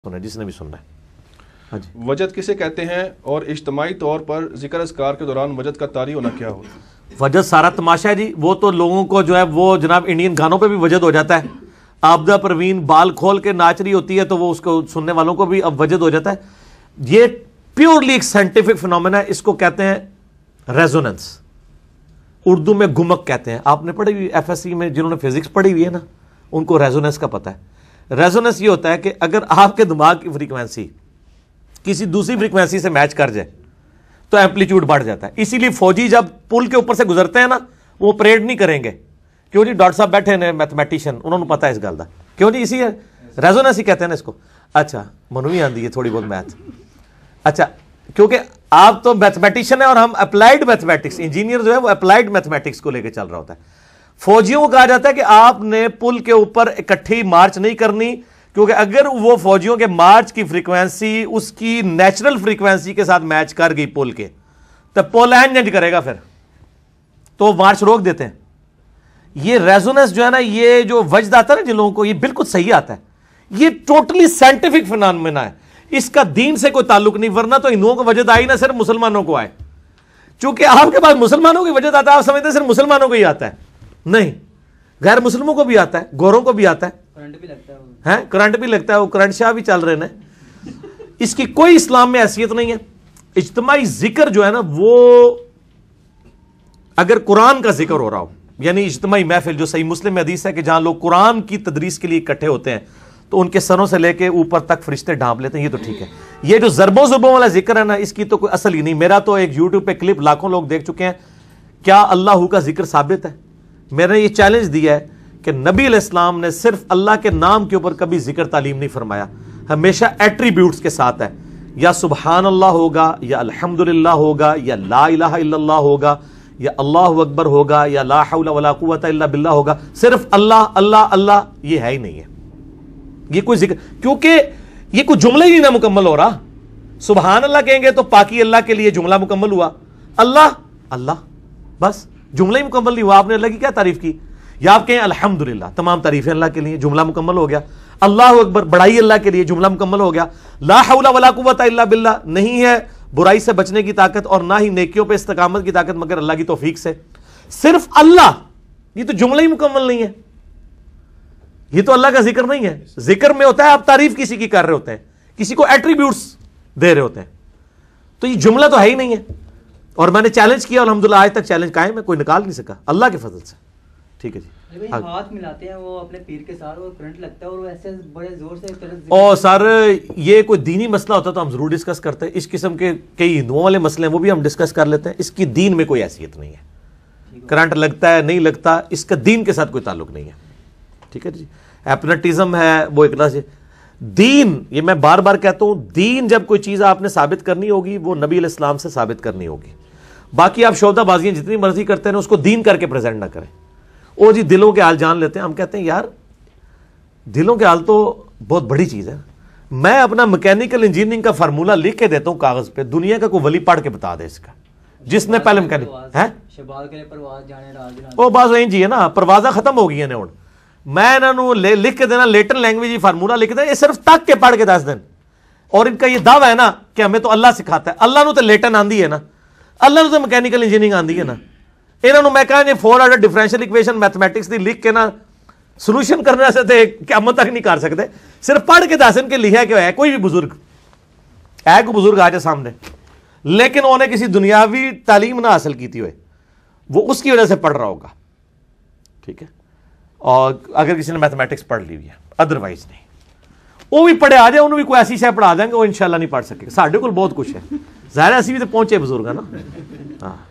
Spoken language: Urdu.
جس نے بھی سننا ہے. وجد کسے کہتے ہیں اور اجتماعی طور پر ذکر اذکار کے دوران وجد کا طاری ہونا کیا ہو؟ وجد سارا تماشا ہے جی. وہ تو لوگوں کو جو ہے وہ جناب انڈین گانوں پہ بھی وجد ہو جاتا ہے. آبدہ پروین بال کھول کے ناچ رہی ہوتی ہے تو وہ اس کو سننے والوں کو بھی اب وجد ہو جاتا ہے. یہ پیورلی ایک سائنٹیفک فنومینا ہے. اس کو کہتے ہیں ریزوننس, اردو میں گمک کہتے ہیں. آپ نے پڑھی ہوئی ایف ایس سی میں جنہوں نے فزکس پڑھی ہوئی ہے نا, ان کو ریزوننس کا پتہ ہے. ریزوننس یہ ہوتا ہے کہ اگر آپ کے دماغ کی فریکوینسی کسی دوسری فریکوینسی سے میچ کر جائے تو ایمپلیٹیوڈ بڑھ جاتا ہے. اسی لیے فوجی جب پل کے اوپر سے گزرتے ہیں نا, وہ پریڈ نہیں کریں گے. کیوں جی؟ ڈاکٹر صاحب بیٹھے ہیں میتھمیٹیشین, انہوں نے پتا ہے اس گل کا. کیوں جی؟ اسی ہے ریزوننس ہی کہتے ہیں نا اس کو. اچھا منوی آندی ہے تھوڑی بہت میتھ. اچھا کیونکہ آپ تو میتھمیٹیشین ہیں اور ہم اپلائیڈ میتھمیٹکس, انجینئر جو ہے وہ اپلائیڈ میتھمیٹکس کو لے کے چل رہا ہوتا ہے. فوجیوں کو کہا جاتا ہے کہ آپ نے پل کے اوپر اکٹھی مارچ نہیں کرنی, کیونکہ اگر وہ فوجیوں کے مارچ کی فریکوینسی اس کی نیچرل فریکوینسی کے ساتھ میچ کر گئی پل کے, تو پل اینج کرے گا, پھر تو مارچ روک دیتے ہیں. یہ ریزوننس جو ہے نا, یہ جو وجد آتا ہے نا جن لوگوں کو, یہ بالکل صحیح آتا ہے. یہ ٹوٹلی سائنٹیفک فنومینا ہے. اس کا دین سے کوئی تعلق نہیں, ورنہ تو ہندوؤں کو وجد آئی نہ صرف مسلمانوں کو آئے. چونکہ آپ کے پاس مسلمانوں کی وجد آتا ہے, آپ سمجھتے ہیں صرف مسلمانوں کو ہی آتا ہے. نہیں, غیر مسلموں کو بھی آتا ہے, گوروں کو بھی آتا ہے, کرنٹ بھی لگتا ہے. وہ کرنٹ شاہ بھی چل رہے ہیں. اس کی کوئی اسلام میں حیثیت نہیں ہے. اجتماعی ذکر جو ہے نا, وہ اگر قرآن کا ذکر ہو رہا ہو, یعنی اجتماعی محفل, جو صحیح مسلم میں حدیث ہے کہ جہاں لوگ قرآن کی تدریس کے لیے اکٹھے ہوتے ہیں تو ان کے سروں سے لے کے اوپر تک فرشتے ڈھانپ لیتے ہیں, یہ تو ٹھیک ہے. یہ جو ضربوں ضربوں والا ذکر ہے نا, اس کی تو کوئی اصل ہی نہیں. میرا تو ایک یوٹیوب پہ کلپ لاکھوں لوگ دیکھ چکے ہیں. کیا اللہ کا ذکر ثابت ہے؟ میں نے یہ چیلنج دیا ہے کہ نبی علیہ السلام نے صرف اللہ کے نام کے اوپر کبھی ذکر تعلیم نہیں فرمایا, ہمیشہ ایٹریبیوٹس کے ساتھ ہے. یا سبحان اللہ ہوگا, یا الحمدللہ ہوگا, یا لا الہ الا اللہ ہوگا, یا اللہ اکبر ہوگا, یا لا حول ولا قوت الا باللہ ہوگا. صرف اللہ اللہ اللہ یہ ہے ہی نہیں ہے. یہ کوئی ذکر, کیونکہ یہ کوئی جملہ ہی نہیں مکمل ہو رہا. سبحان اللہ کہیں گے تو پاکی اللہ کے لیے جملہ مکمل ہوا, اللہ اللہ بس جملہ ہی مکمل نہیں ہوا. آپ نے اللہ کی کیا تعریف کی؟ یا آپ کہیں الحمدللہ, تمام تعریفیں اللہ کے لیے, جملہ مکمل ہو گیا. اللہ اکبر, بڑائی اللہ کے لیے, جملہ مکمل ہو گیا. لا حول ولا قوت الا باللہ, نہیں ہے برائی سے بچنے کی طاقت اور نہ ہی نیکیوں پہ استقامت کی طاقت مگر اللہ کی توفیق سے. صرف اللہ, یہ تو جملہ ہی مکمل نہیں ہے. یہ تو اللہ کا ذکر نہیں ہے. ذکر میں ہوتا ہے آپ تعریف کسی کی کر رہے ہوتے ہیں, کسی کو ایٹریبیوٹس دے رہے ہوتے ہیں, تو یہ جملہ تو ہے ہی نہیں ہے. اور میں نے چیلنج کیا, الحمدللہ آج تک چیلنج قائم ہے, کوئی نکال نہیں سکا اللہ کے فضل سے. ٹھیک ہے جی. ہاتھ ملاتے ہیں وہ اپنے پیر کے ساتھ, وہ کرنٹ لگتا ہے اور وہ ایسے بڑے زور سے. اور سر یہ کوئی دینی مسئلہ ہوتا تو ہم ضرور ڈسکس کرتے ہیں. اس قسم کے کئی ہندوؤں والے مسئلے ہیں, وہ بھی ہم ڈسکس کر لیتے ہیں. اس کی دین میں کوئی حیثیت نہیں ہے. کرنٹ لگتا ہے نہیں لگتا, اس کا دین کے ساتھ کوئی تعلق نہیں ہے. ٹھیک ہے جی. ایپنٹزم ہے وہ ایک طرح سے دین. یہ میں بار بار کہتا ہوں, دین جب کوئی چیز آپ نے ثابت کرنی ہوگی وہ نبی علیہ السلام سے ثابت کرنی ہوگی. باقی آپ شعبہ بازیاں جتنی مرضی کرتے ہیں اس کو دین کر کے پریزنٹ نہ کریں. او جی دلوں کے حال جان لیتے ہیں. ہم کہتے ہیں یار دلوں کے حال تو بہت بڑی چیز ہے. میں اپنا میکینیکل انجینئرنگ کا فارمولہ لکھ کے دیتا ہوں کاغذ پہ, دنیا کا کوئی ولی پڑھ کے بتا دے اس کا, جس نے پہلے میکینک ہے وہ باز وہیں جی ہے نا, پروازہ ختم ہو گئی ہیں. میں انہوں نے لکھ کے دینا لیٹن لینگویج فارمولہ لکھ دینا, یہ صرف تک کے پڑھ کے 10 دن. اور ان کا یہ دعویٰ ہے نا کہ ہمیں تو اللہ سکھاتا ہے. اللہ نے تو لیٹن آندھی ہے نا, اللہ نے تو میکینیکل انجینئرنگ آندھی ہے نا. انہوں نے میں کہا یہ 4 آرڈر ڈیفرنشیل ایکویشن میتھمیٹکس دی لکھ کے نا سولوشن کرنے سے تے قیامت تک نہیں کر سکتے. صرف پڑھ کے 10 دن کے لکھا کہ ہے کوئی بھی بزرگ ہے, کوئی بزرگ آ جائے سامنے, لیکن انہوں نے کسی دنیاوی تعلیم نہ حاصل کی تھی ہوئے, وہ اس کی وجہ سے پڑھ رہا ہوگا. ٹھیک ہے. اور اگر کسی نے میتھمیٹکس پڑھ لی ہوئی ہے, ادروائز نہیں. وہ بھی پڑھے آ جائے, انہوں بھی کوئی ایسی شے پڑھا دیں گے, وہ انشاءاللہ نہیں پڑھ سکے. ساڈے کول بہت کچھ ہے, ظاہر ہے اسی بھی تو پہنچے بزرگ ہے نا. ہاں